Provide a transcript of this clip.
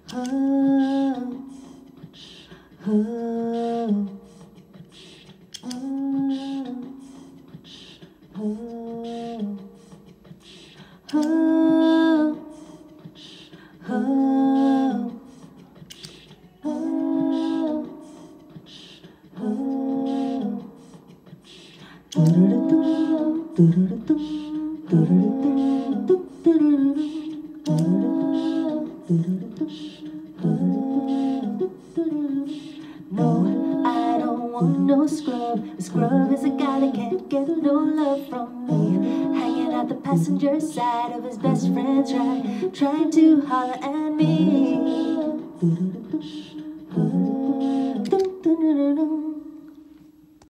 Oh, oh, oh, oh, oh, oh, oh. No, I don't want no scrub. A scrub is a guy that can't get no love from me. Hanging out the passenger side of his best friend's ride, trying to holler at me.